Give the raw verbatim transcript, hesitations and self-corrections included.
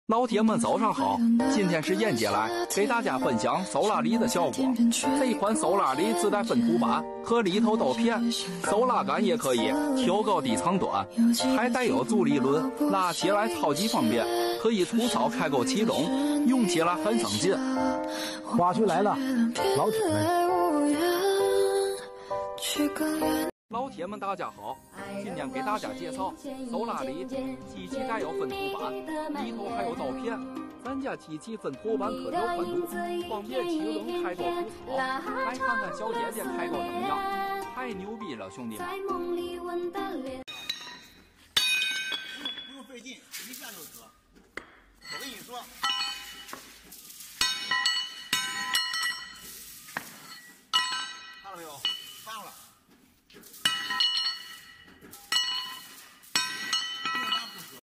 老铁们早上好，今天是燕姐来给大家分享手拉梨的效果。这款手拉梨自带粉涂板和里头豆片，手拉杆也可以调高低长短，还带有助力轮，拉起来超级方便，可以吐槽开口启动，用起来很省劲。 花絮来了，老铁们。 老铁们大家好，今天给大家介绍手拉梨，机器带有粉涂板，里头还有刀片。咱家机器粉涂板可有宽度，方便启动开口吐槽。来看看小姐姐开口怎么样，太牛逼了，兄弟们！